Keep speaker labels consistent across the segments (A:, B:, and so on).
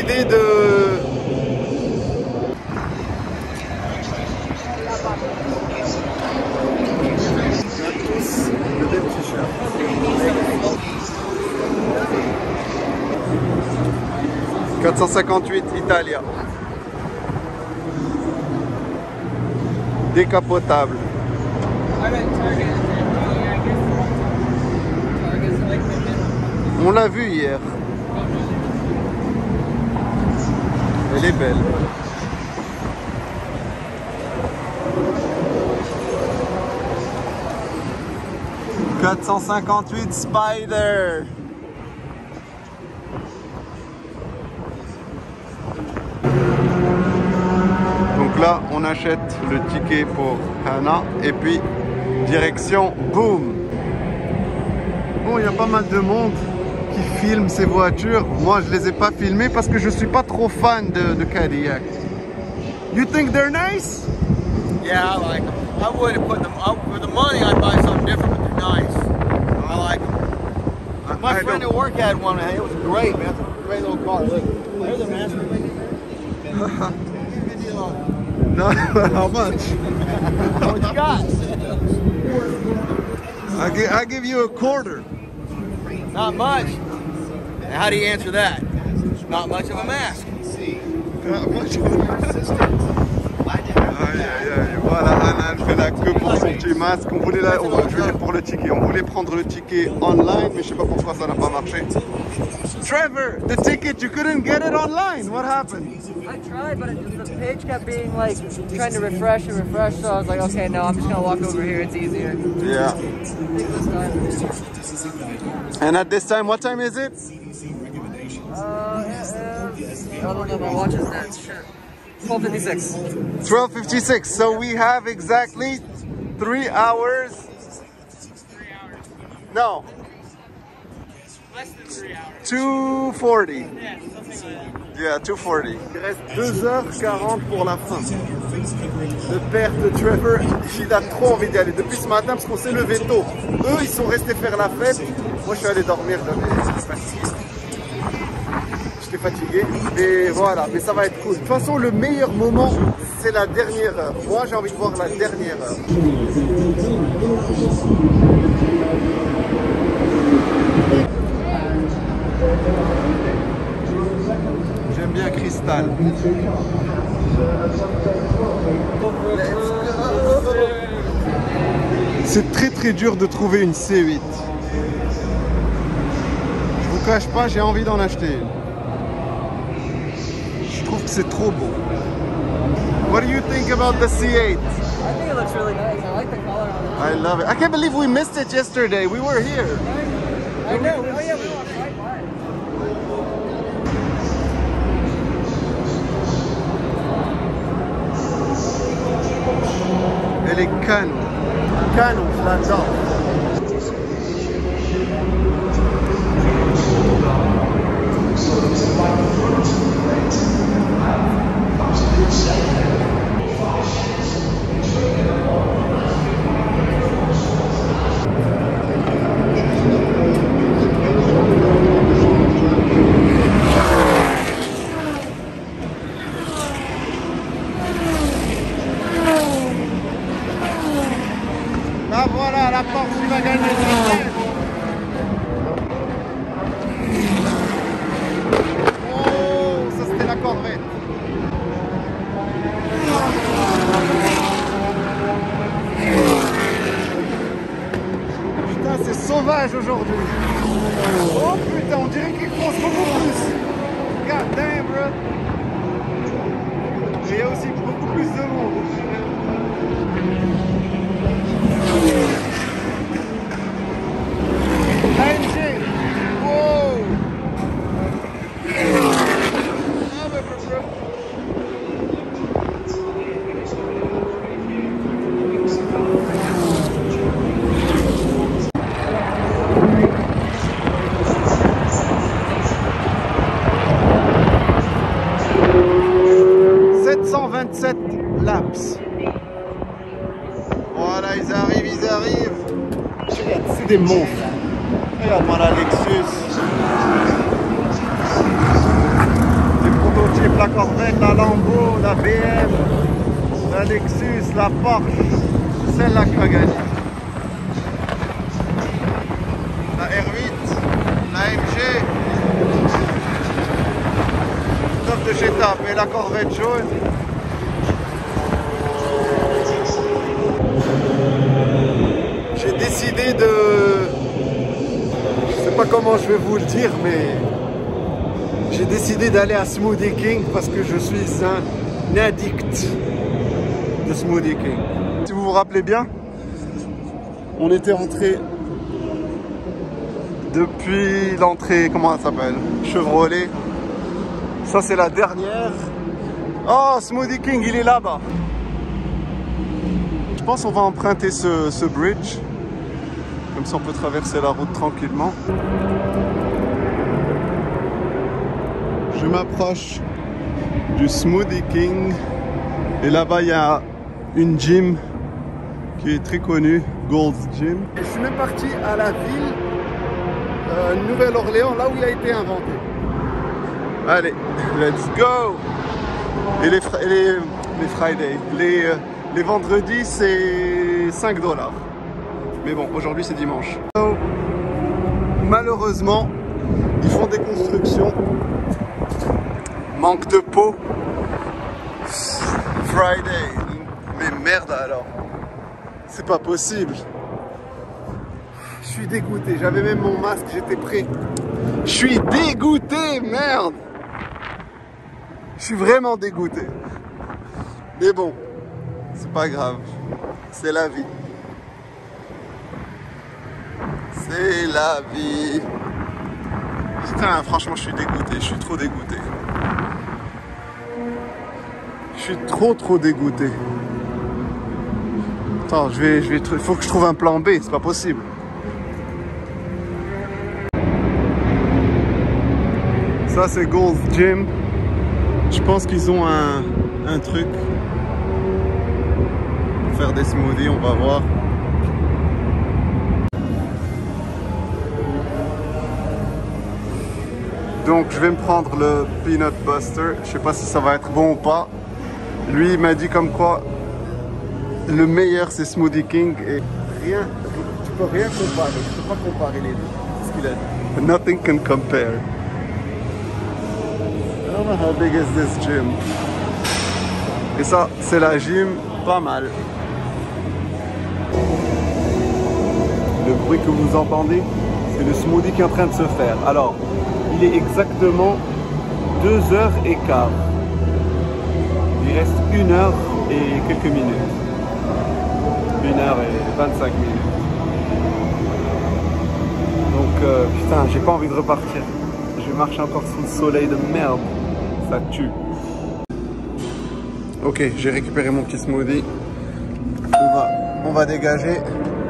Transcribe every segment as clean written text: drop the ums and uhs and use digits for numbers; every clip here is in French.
A: idée de... Le même t-shirt. 458 Italia. Décapotable. On l'a vu hier. Elle est belle. « 458 Spider ». Donc là, on achète le ticket pour Hana et puis direction boum. Bon, il y a pas mal de monde qui filme ces voitures. Moi, je les ai pas filmées parce que je suis pas trop fan de Cadillac. You think they're nice?
B: Yeah, I like them. I would have put them up for the money. I'd buy something different, but they're nice. I like them. My friend at work had one, and it was great, man. It's a great little car. Look, there's a master.
A: No, how much?
B: What you got?
A: I give you a quarter.
B: Not much. How do you answer that? Not much of a mask.
A: Not much of a mask. Aïe, aïe, aïe. Voilà, Hanan fait la queue pour son petit masque. On voulait je veux dire pour le ticket. On voulait prendre le ticket online, mais je sais pas pourquoi ça n'a pas marché. Trevor, the ticket, you couldn't get it online. What happened?
C: I tried, but the page kept being like trying to refresh and refresh. So I was like, okay, no, I'm just gonna walk over here. It's easier.
A: Yeah. And at this time, what time is it?
C: I don't know, my watch is dead. Sure. 12:56.
A: 12:56. So we have exactly 3 hours.
B: 3 hours.
A: No.
B: Less than 3 hours.
A: 2:40.
B: Yeah, something like that.
A: Yeah, 2:40. Il reste 2h40 pour la fin. Le père de Trevor, il a trop envie d'y aller depuis ce matin parce qu'on s'est levé tôt. Eux, ils sont restés faire la fête. Moi, je suis allé dormir. J'étais fatigué. Et voilà, mais ça va être cool. De toute façon, le meilleur moment, c'est la dernière heure. Moi, j'ai envie de voir la dernière heure. J'aime bien Cristal. C'est très dur de trouver une C8. Je vous cache pas, j'ai envie d'en acheter une. Je trouve que c'est trop beau. What do you think about the C8?
C: I think it looks really nice. I like the color on it.
A: I love it. I can't believe we missed it yesterday. We were here.
C: I know. Oh yeah, we walked right by it.
A: Elle est canon. Canon, je l'adore. Ah voilà, la Porsche qui va gagner cette thèse. Oh, ça c'était la Corvette. Putain, c'est sauvage aujourd'hui. Oh putain, on dirait qu'il fonce beaucoup plus. God damn, bro. Et il y a aussi beaucoup plus de monde. AMG. Wow. Ah, bah, bro. 727 laps. Voilà, ils arrivent. Regarde, c'est des monstres. Regarde-moi la Lexus. C'est la Corvette, la Lambo, la BM, la Lexus, la Porsche. Celle-là qui va gagner. La R8, la MG. Sauf de chez TAP. Et la Corvette jaune. J'ai décidé de... Je sais pas comment je vais vous le dire, mais... J'ai décidé d'aller à Smoothie King parce que je suis un addict de Smoothie King. Si vous vous rappelez bien, on était rentré depuis l'entrée, comment elle s'appelle? Chevrolet. Ça c'est la dernière. Oh, Smoothie King, il est là-bas. Je pense qu'on va emprunter ce bridge. Comme ça on peut traverser la route tranquillement. Je m'approche du Smoothie King et là-bas il y a une gym qui est très connue, Gold's Gym. Et je suis même parti à la ville Nouvelle-Orléans, là où il a été inventé. Allez, let's go! Et les Fridays, les vendredis c'est 5 $. Mais bon, aujourd'hui c'est dimanche. Malheureusement, ils font des constructions. Manque de peau. Friday. Mais merde alors. C'est pas possible. Je suis dégoûté. J'avais même mon masque, j'étais prêt. Je suis dégoûté, merde. Je suis vraiment dégoûté. Mais bon, c'est pas grave. C'est la vie. C'est la vie. Putain, franchement, je suis dégoûté. Je suis trop dégoûté. Je suis trop dégoûté. Attends, il faut que je trouve un plan B, c'est pas possible. Ça c'est Gold's Gym. Je pense qu'ils ont un truc pour faire des smoothies, on va voir. Donc je vais me prendre le Peanut Buster. Je sais pas si ça va être bon ou pas. Lui il m'a dit comme quoi le meilleur c'est Smoothie King et rien, tu peux rien comparer, tu peux pas comparer les deux. C'est ce qu'il a dit. Nothing can compare. I don't know how big is this gym. Et ça c'est la gym, pas mal. Le bruit que vous entendez, c'est le smoothie qui est en train de se faire. Alors, il est exactement 2h15. Il reste 1h et quelques minutes. 1h25 minutes. Donc, putain, j'ai pas envie de repartir. Je marche encore sous le soleil de merde. Ça tue. Ok, j'ai récupéré mon petit smoothie. On va dégager.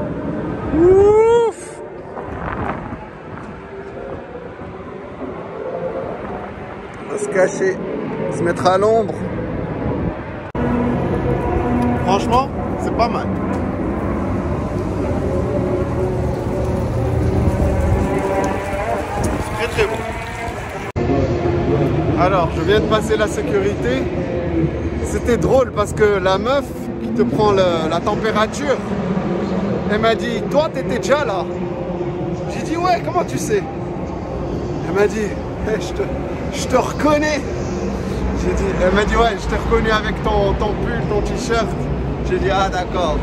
A: Ouf! On va se cacher, se mettre à l'ombre. Franchement, c'est pas mal. C'est très bon. Alors, je viens de passer la sécurité. C'était drôle parce que la meuf qui te prend la température, elle m'a dit, toi t'étais déjà là? J'ai dit, ouais, comment tu sais? Elle m'a dit, hey, je te reconnais. Elle m'a dit, ouais, je t'ai reconnu avec ton pull, ton t-shirt. J'ai dit, ah d'accord.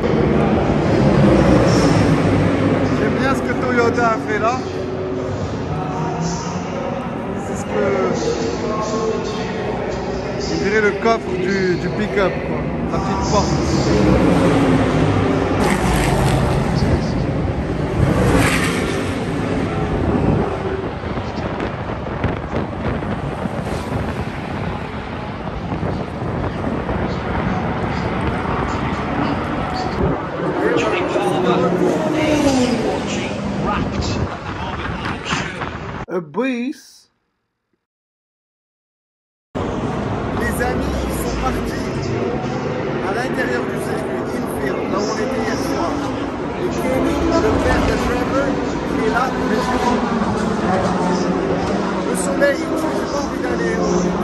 A: J'aime bien ce que Toyota a fait là. C'est ce que... On dirait le coffre du pick-up, quoi. La petite porte. A bus. Les amis, ils sont partis à l'intérieur du circuit Infield, là où on était hier soir. Et Kenny, le père de Trevor, il est là, mais le soleil, j'ai pas envie d'aller